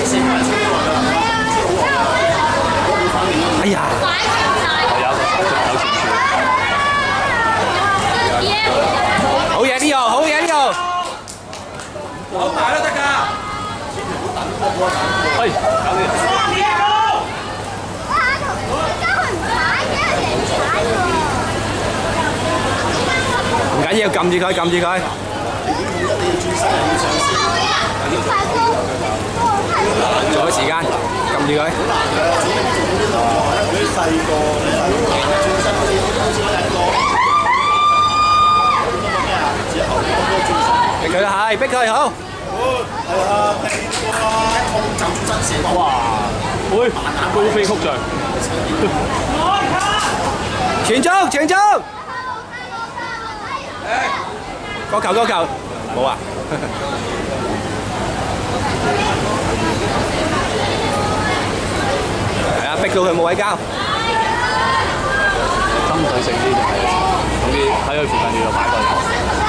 哎呀！好嘢呢個，好嘢呢個。好大都得㗎。喂，搞掂。唔緊要，撳住佢，撳住佢。做咗時間，撳住佢。逼佢啦，係逼佢好。 哇！喂，高飛曲杖。 傳中，傳中。個球，個球，冇啊！係啊，逼到佢冇位交。 針對性啲就係，總之喺佢附近要擺個人。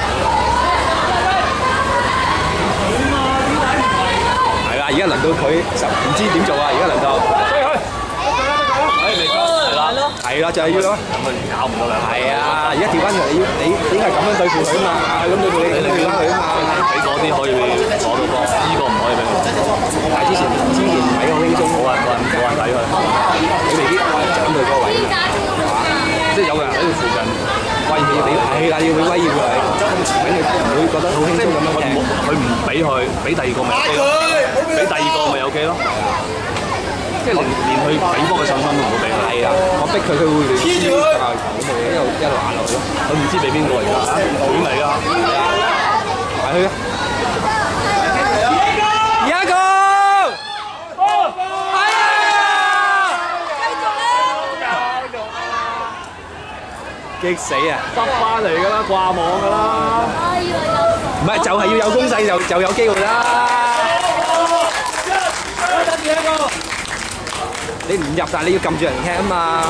係啦，而家輪到佢就唔知點做啊！而家輪到。追佢！ 未夠，係啦， 係啦，就係要咯。 咁佢搞唔到兩。係啊，而家調翻出嚟，你應該係咁樣對付佢啊嘛，係咁對付你，咁調翻佢啊嘛。 俾嗰啲可以攞到波，呢個唔可以俾佢。 但係之前唔係好輕鬆， 冇人睇佢， 你未必斬到嗰個位， 即係有個人喺佢附近威脅你，係啦，要俾威脅佢，咁佢唔會覺得好輕鬆咁樣嘅。 佢唔俾佢，俾第二個咪有機咯，俾第二個咪有機咯。即係連佢俾波嘅信心都唔會俾佢。 係啊，我逼佢，佢會亂黐教球，咁咪一路攔落去咯。 佢唔知俾邊個而家，亂嚟㗎。 埋去啊！而家個，係啊！激死啊！ 執翻嚟㗎啦，掛網㗎啦。 唔係，就係要有攻勢就有機會啦。你唔入，但係你要撳住人踢啊嘛。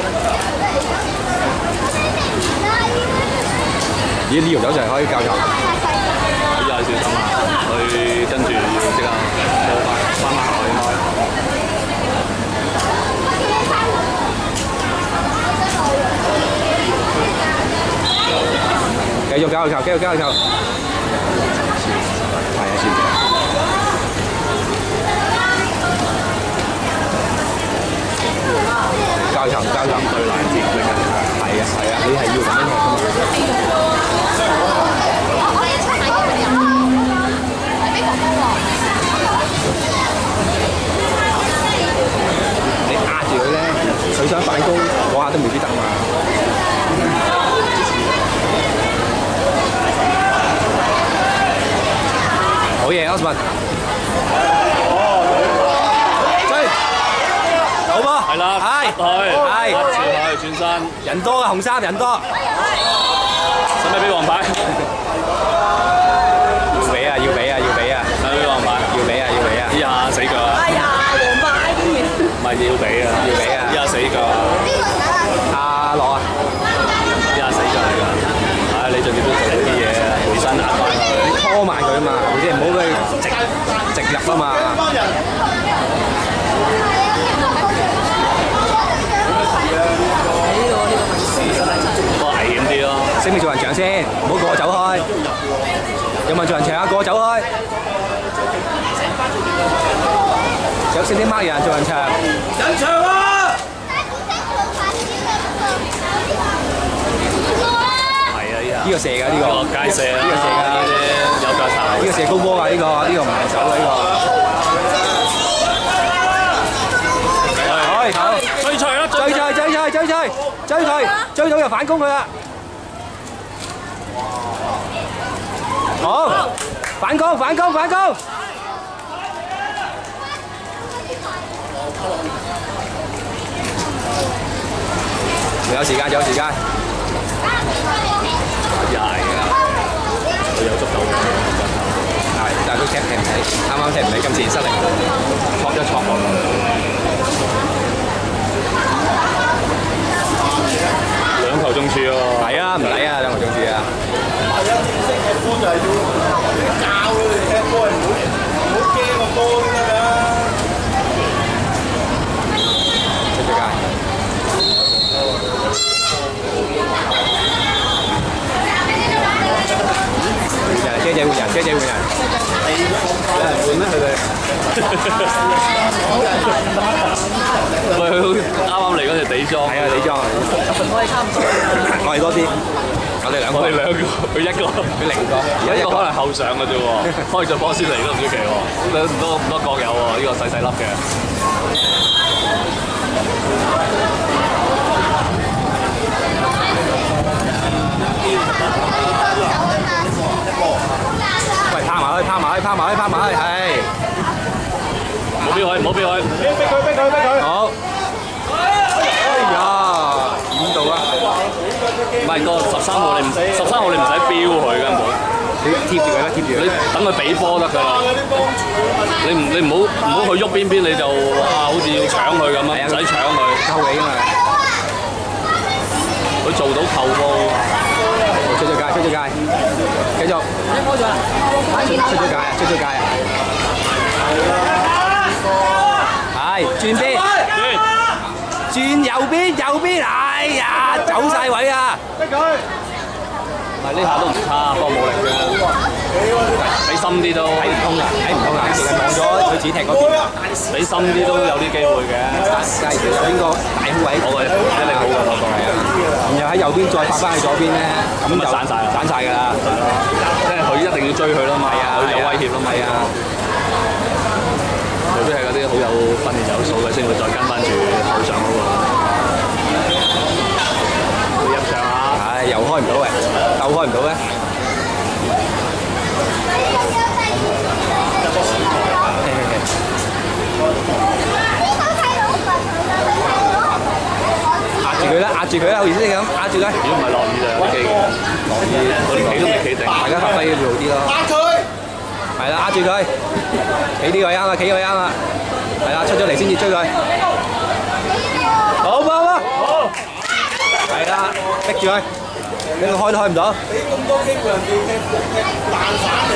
咦？呢條友就係可以教球。 依家小心啊！佢跟住要即刻過翻下應該。 繼續教球，繼續教球。係啊，先。交球交球對攔截力啊！係啊係啊，你係要咁樣踢㗎嘛？你壓住佢咧，佢想反攻嗰下都未必得嘛。好嘢 ，Osman。好噃， 係啦， 係， 係，轉去轉身， 人多啊，紅衫人多。 使唔使俾黃牌？ 要俾啊，要俾啊，要俾啊！ 使唔使俾黃牌？ 要俾啊，要俾啊！ 呢下死腳啊！ 哎呀，黃牌添。 唔係要俾啊， 要俾啊！ 呢下死腳啊！ 阿樂啊！ 呢下死腳嚟㗎！唉，你盡量都做呢啲嘢，回身壓翻佢。 你拖慢佢啊嘛，即係唔好俾佢直入啊嘛。 危險啲咯， 識唔識做人牆先？唔好過走開。有冇人做人牆啊？過走開。有識啲孖人做人牆。人牆啊！ 係啊， 呢個射㗎，呢個落街射啊， 呢個射㗎， 呢啲有腳頭， 呢個射高波㗎，呢個唔係手㗎，呢個。好， 追隨啦， 追佢，追到就反攻佢啦。好，反攻！仲有時間。 又係㗎，佢有足夠嘅腳頭。 係，但係佢踢唔起，啱踢唔起，今次失靈，戳一戳兩球中柱喎。 係啊，唔抵啊，兩球中柱啊！ 係啊，正式踢波就係要教佢哋踢波，唔好驚個波先得㗎。 咧？佢哋喂，佢啱啱嚟嗰隻底裝， 係啊，底裝啊， 我哋差唔多。 我哋多啲，我哋兩個， 佢一個， 佢零個， 而家一個可能後上嘅啫喎，開咗波先嚟都唔出奇喎，咁多國友喎，呢個細細粒嘅。 喂，拋埋去，係。 唔好俾佢，唔好俾佢。 逼佢。好。哎呀，點到啊？ 唔係個13號你唔使標佢根本， 你貼住佢啦，貼住佢。 你等佢俾波得㗎啦。你唔好去喐邊邊，你就好似要搶佢咁啊，唔使搶佢。 扣你㗎嘛。 佢做到扣波。 出咗界，繼續。出咗界啊！係轉邊，轉右邊，哎呀，走晒位啊！ 逼佢。唔係呢下都唔差，不過冇力嘅。俾深啲都睇唔通啊！其實望咗佢自己踢嗰邊， 俾深啲都有啲機會嘅。 梗係右邊個大空位， 我一定好嘅嗰個係啊。 然後喺右邊再發翻去左邊咧，咁就散晒㗎啦。 即係佢一定要追佢啦嘛，佢有威脅啦嘛。係啊。除非係嗰啲好有訓練有素嘅，先會再跟翻住後上嗰個。佢入場啊！ 唉，又開唔到喂，鬥開唔到咧。壓住佢啦，好似先咁壓住佢。 如果唔係落雨就有機嘅，落雨嗰啲企都未企定， 大家發揮會好啲咯。壓佢，係啦，壓住佢，企呢個啱啦，企呢個啱啦，係啦，出咗嚟先至追佢。好，係啦，逼住佢，俾佢開都開唔到。俾咁多機會人哋踢爛散你，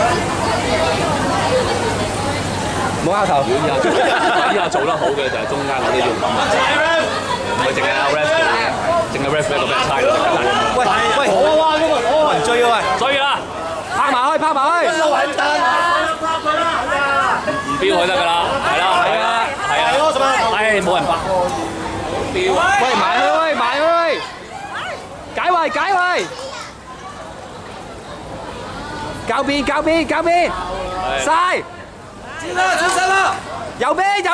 冇拗頭。 依家做得好嘅就係中間嗰啲要咁啊。唔係淨係 ref 嘅，淨係 ref 一個俾人猜到。 喂，冇人追啊喂！ 追啦！ 拍埋去！ 唔標佢得㗎啦，係啦，唉，冇人拍。 喂，埋去！解圍！交邊！晒！轉身啦！右邊！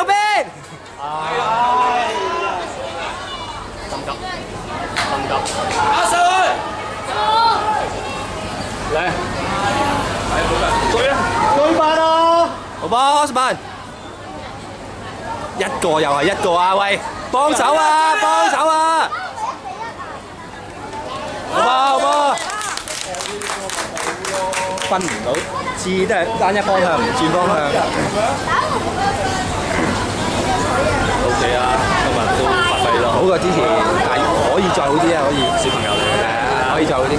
心急！ 打上去！ 嚟！追啊！ 追慢啊！好波，Osman！一個又係一個啊！喂，幫手啊！好波！分唔到，次都係單一方向，唔轉方向。 OK 啊，今日都發揮咯， 好過之前，但係可以再好啲啊！可以小朋友嚟嘅， 可以再好啲。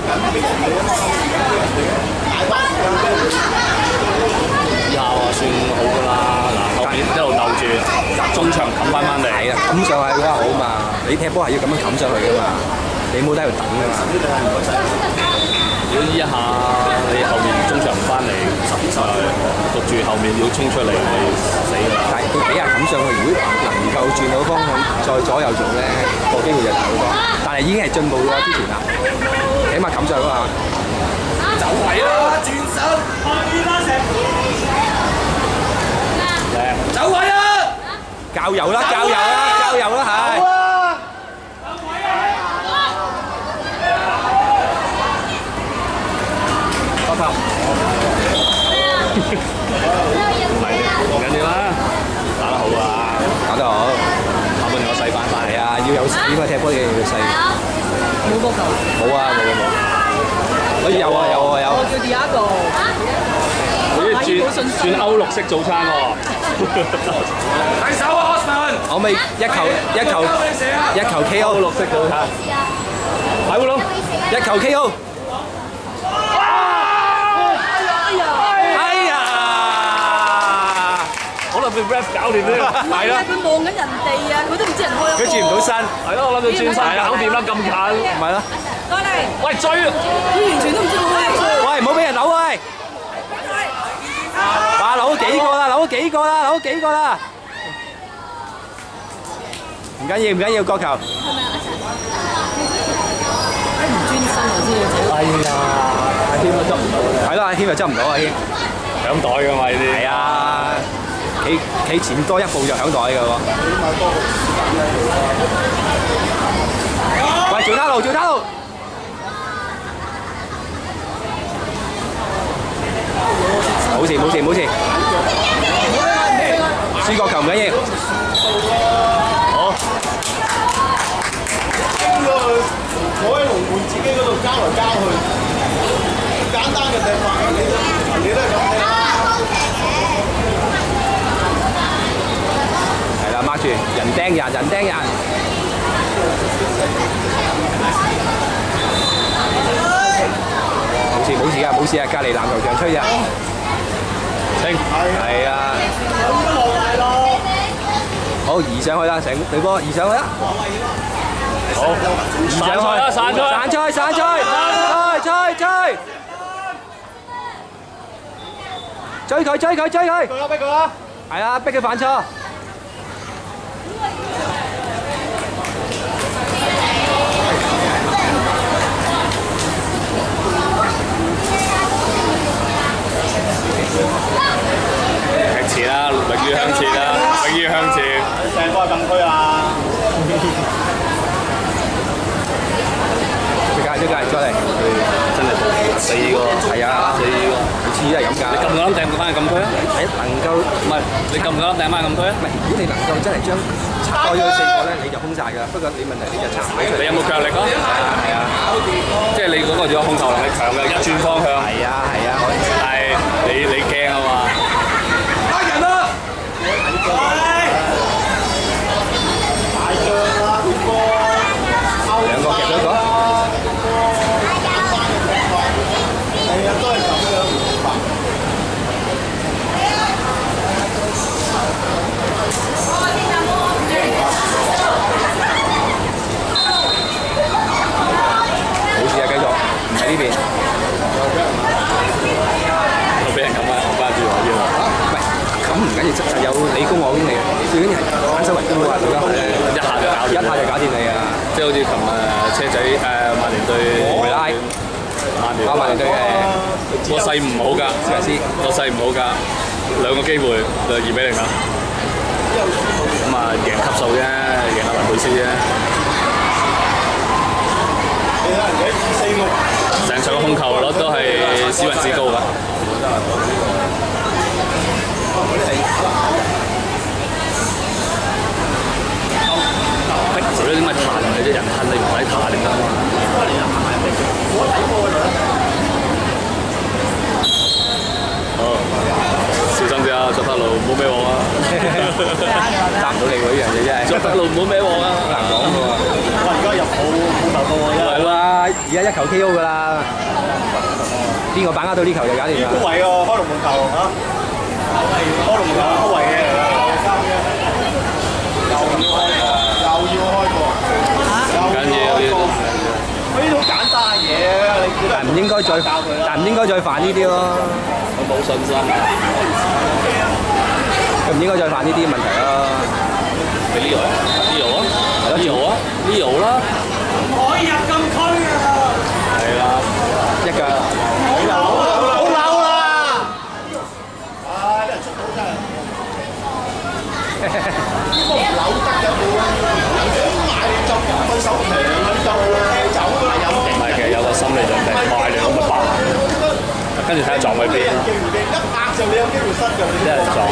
以下話算好㗎啦，嗱，後面一路鬥住，中場冚翻嚟。 係啊，冚上去嗰下好嘛！你踢波係要咁樣冚上去㗎嘛，你冇得喺度等㗎嘛。 如果依一下你後面中場唔翻嚟，焗住後面要衝出嚟，係死㗎啦！ 但係佢幾下冚上去，如果能夠轉到方向，再左右做咧，個機會就大好多。但係已經係進步咗之前啦，起碼冚上去嗰下。走位啦，轉身！ 靚！ 走位啊！教油啦，係！多頭。 唔緊要啦，打得好啊！ 打得好， 下半場我細翻翻嚟係啊，要有應該踢波嘅要細。 冇波球。 冇啊，好似有。 我叫Diago。 佢轉歐陸式早餐喎。 睇手啊 ，Osman！可唔可以一球 KO 歐陸式早餐？係喎咯， 一球 KO。 可能俾 ref 搞掂添。 係啦，佢望緊人哋啊，佢都唔知人開咗波。 佢轉唔到身。係咯， 我諗住轉身搞掂啦，咁近。 唔係咯。 過嚟。 喂，追！ 佢完全都唔知佢開咗波。 喂，唔好俾人扭喂！哇，扭幾幾個啦，好幾個啦。唔緊要，唔緊要，角球。 唔專心啊，知道自己。 哎呀，阿軒都執唔到。 係咯，阿軒又執唔到，阿軒。 響袋㗎嘛呢啲。 係啊，企前多一步就響袋㗎喎。喂，做他路，做他路。冇事冇事冇事，輸角球唔緊要。 好。 坐喺龍門自己嗰度交嚟交去，簡單嘅踢法，你都係咁踢啦。 係啦，掹住人釘人，人釘人。冇事冇事啊，冇事啊，隔離籃球場吹咋。 清。 係啊。好，移上去啦，成隊波移上去啦。 好， 移上去啦，散出， 散出，散出，吹！追佢，追佢，追佢！ 逼佢啦！ 係啊，逼佢犯錯。 向前啦，永遠向前啦，永遠向前。 成個係禁區啊！ 出界，再嚟！ 真係4個， 係啊， 4個， 每次都係咁㗎。 你夠唔夠膽掟翻去禁區啊？ 係能夠， 唔係，你夠唔夠膽掟翻去禁區啊？ 唔係，如果你能夠真係將拆開咗4個咧，你就空晒㗎。不過你問題你就拆唔到出嚟。 你有冇腳力啊？ 係啊， 即係你嗰個如果控球能力強嘅，一轉方向。 係啊，係啊， 但係你驚啊嘛？ 打人啦！ 大將啦，邊個？ 兩個夾咗一個。 係啊，都係咁樣。 冇事啊，繼續，唔喺呢邊。 我俾人咁啊，關注我啫嘛。 唔係，咁唔緊要，就有你攻我攻你，最緊要係反手為攻啊！做得好咧， 一下就搞掂， 一下就搞掂你啊！ 即係好似琴日車仔曼聯對維拉，曼聯對個勢唔好㗎， 史維斯， 個勢唔好㗎，兩個機會就2-0啦。咁啊，贏級數啫，贏阿雲佩斯啫。 你睇人哋2-4個， 成場嘅控球率都係史雲斯高㗎。逼住咧點解彈嘅啫？人恨你唔使彈㗎嘛。好，小心啲啊！捉得路唔好孭鑊啊！ 答唔到你喎，呢樣嘢真係。 捉得路唔好孭鑊啊！ 好難講㗎喎。 哇！而家入冇投到喎，真係。 係啦，而家一球 KO 㗎啦。邊個把握到呢球就搞掂啦。 高位喎，開龍門球嚇，開龍門球高位嘅，又要開過， 唔緊要呢啲。 呢啲好簡單嘅嘢，你但唔應該再，但唔應該再犯呢啲咯。 我冇信心。 佢唔應該再犯呢啲問題咯。 俾Leo啊，Leo啦。 唔可以入禁區㗎。 係啦， 一腳。 好扭啦！唉，俾人捉到真係。呢個唔扭得嘅冇啊！買就對手平，你就踢走㗎啦。 唔係其實有個心理準備，快你咁咪爆，跟住睇下撞去邊。 勁唔勁？一壓就你有機會失㗎。 一係撞。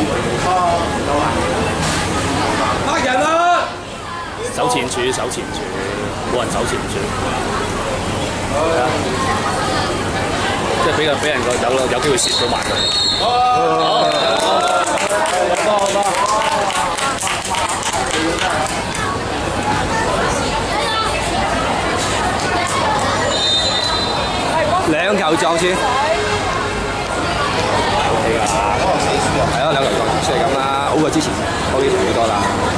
拍人啦！ 手前柱，手前柱，冇人手前柱。係啊，即係俾人個有機會蝕到埋佢。好吧。 兩球撞穿。OK 㗎，係咯，兩球撞穿係咁啦，好過之前多啲好多啦。